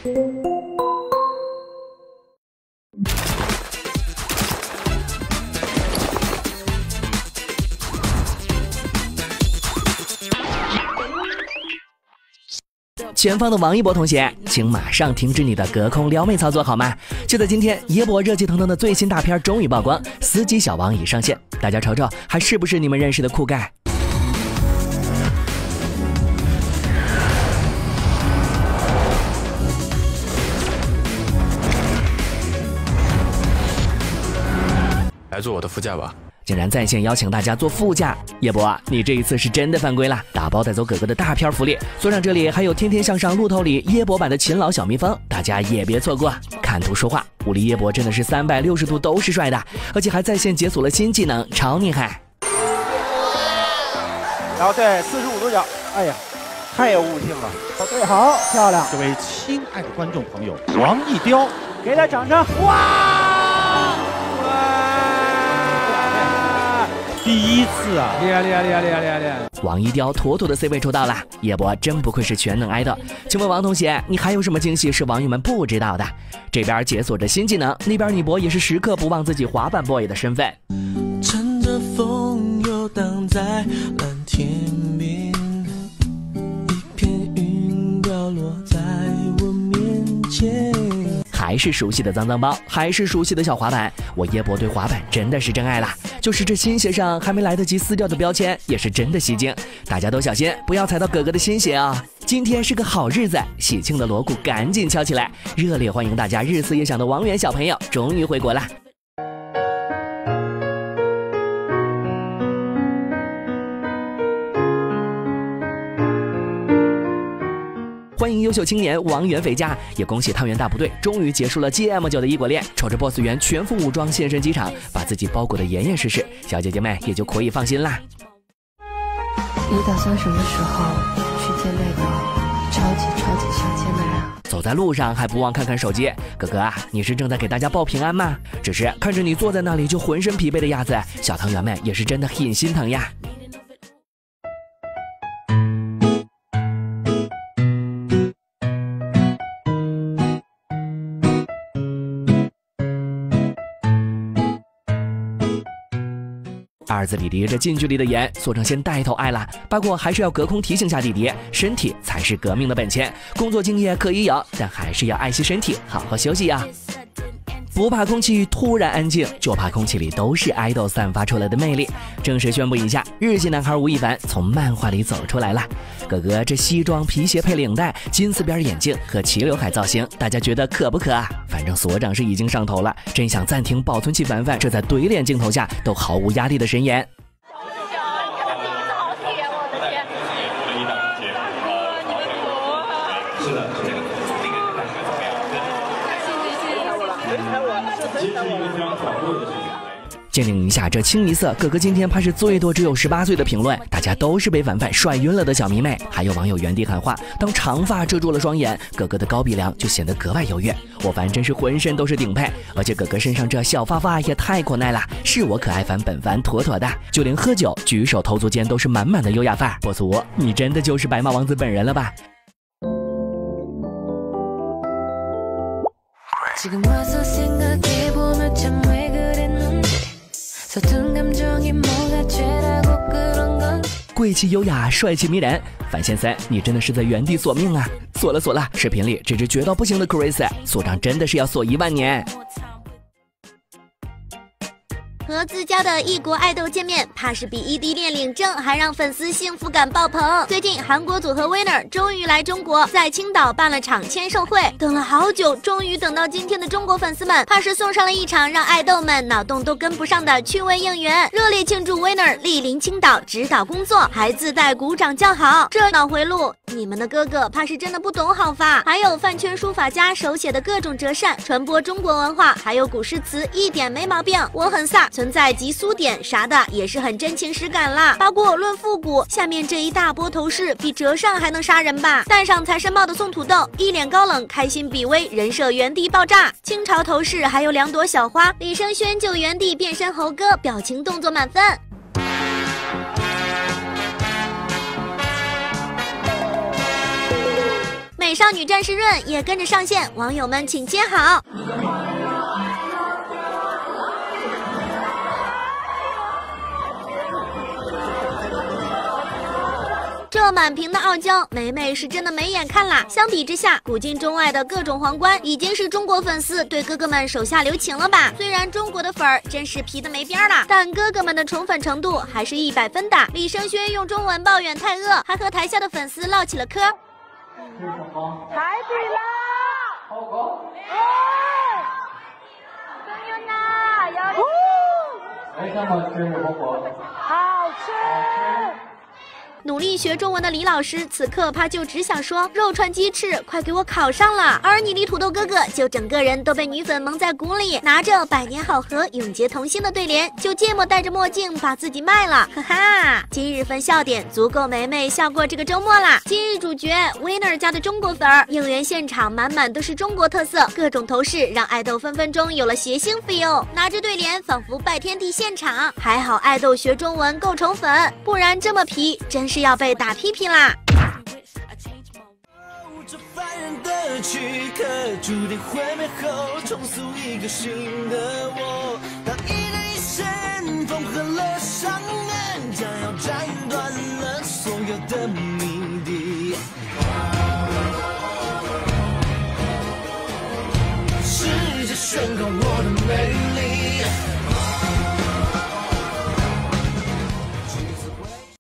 前方的王一博同学，请马上停止你的隔空撩妹操作好吗？就在今天，耶博热气腾腾的最新大片终于曝光，司机小王已上线，大家瞅瞅，还是不是你们认识的酷盖？ 来坐我的副驾吧。 竟然在线邀请大家坐副驾，叶博啊，你这一次是真的犯规了！打包带走哥哥的大片福利，坐上这里还有天天向上路透里叶博版的勤劳小蜜蜂，大家也别错过。看图说话，武力叶博真的是360度都是帅的，而且还在线解锁了新技能，超厉害！ 然后对45度角，哎呀，太有悟性了！对，好漂亮！ 各位亲爱的观众朋友，王一雕， 给他掌声！哇！ 第一次啊，厉害厉害厉害厉害厉害厉害！ 王一雕妥妥的 C 位抽到了，叶博真不愧是全能爱豆。请问王同学，你还有什么惊喜是网友们不知道的？这边解锁着新技能，那边女博也是时刻不忘自己滑板 boy 的身份。 乘着风游荡在蓝天边，一片云掉落在我面前。 还是熟悉的脏脏包，还是熟悉的小滑板，我耶博对滑板真的是真爱了。就是这新鞋上还没来得及撕掉的标签，也是真的吸睛。大家都小心，不要踩到哥哥的新鞋啊！今天是个好日子，喜庆的锣鼓赶紧敲起来！热烈欢迎大家日思夜想的王源小朋友终于回国了。欢迎优秀青年王源回家，也恭喜汤圆大部队终于结束了这么久的异国恋。瞅着 BOSS 源全副武装现身机场，把自己包裹得严严实实，小姐姐们也就可以放心啦。 你打算什么时候去见那个超级想见的人？ 走在路上还不忘看看手机，哥哥啊，你是正在给大家报平安吗？只是看着你坐在那里就浑身疲惫的样子，小汤圆们也是真的很心疼呀。二字弟弟这近距离的演，索成先带头爱了。不过还是要隔空提醒下弟弟，身体才是革命的本钱。工作敬业可以有，但还是要爱惜身体，好好休息呀。不怕空气突然安静，就怕空气里都是爱豆散发出来的魅力。正式宣布一下，日系男孩吴亦凡从漫画里走出来了。哥哥这西装皮鞋配领带，金丝边眼镜和齐刘海造型，大家觉得可不可啊？反正所长是已经上头了，真想暂停保存起凡凡这在怼脸镜头下都毫无压力的神颜。鉴定一下这清一色，哥哥今天怕是最多只有18岁的评论，大家都是被凡凡帅晕了的小迷妹。还有网友原地喊话，当长发遮住了双眼，哥哥的高鼻梁就显得格外优越。我凡真是浑身都是顶配，而且哥哥身上这小发发也太可爱了，是我可爱凡本凡妥妥的。就连喝酒举手投足间都是满满的优雅范儿。BOSS吴，你真的就是白马王子本人了吧？贵气优雅，帅气迷人，范先生，你真的是在原地索命啊！锁了，视频里这只绝到不行的 Chris， 所长真的是要锁1万年。 和自家的异国爱豆见面，怕是比异地恋领证还让粉丝幸福感爆棚。最近，韩国组合 Winner 终于来中国，在青岛办了场签售会，等了好久，终于等到今天的中国粉丝们，怕是送上了一场让爱豆们脑洞都跟不上的趣味应援，热烈庆祝 Winner 莅临青岛指导工作，还自带鼓掌叫好。这脑回路，你们的哥哥怕是真的不懂好法。还有饭圈书法家手写的各种折扇，传播中国文化，还有古诗词，一点没毛病。我很飒。存在极苏点啥的也是很真情实感啦。包括论复古，下面这一大波头饰比折上还能杀人吧？戴上财神帽的宋土豆，一脸高冷，开心比威，人设原地爆炸。清朝头饰还有2朵小花，李生轩就原地变身猴哥，表情动作满分。 美少女战士润也跟着上线，网友们请接好。这满屏的傲娇，美美是真的没眼看啦。相比之下，古今中外的各种皇冠，已经是中国粉丝对哥哥们手下留情了吧？虽然中国的粉儿真是皮的没边了，但哥哥们的宠粉程度还是100分的。李生轩用中文抱怨太饿，还和台下的粉丝唠起了嗑。 台底啦！好高！朋友呢？要哎，想好吃有火锅？ 好吃。 努力学中文的李老师，此刻怕就只想说肉串鸡翅，快给我烤上了。而你离土豆哥哥就整个人都被女粉蒙在鼓里，拿着百年好合、永结同心的对联，就这么戴着墨镜把自己卖了，哈哈！今日份笑点足够美美笑过这个周末啦。今日主角 Winner 家的中国粉儿，应援现场满满都是中国特色，各种头饰让爱豆分分钟有了谐星 feel， 拿着对联仿佛拜天地现场。还好爱豆学中文够宠粉，不然这么皮真是要被打屁屁啦！ 这凡人的躯壳，注定毁灭后重塑一个新的我。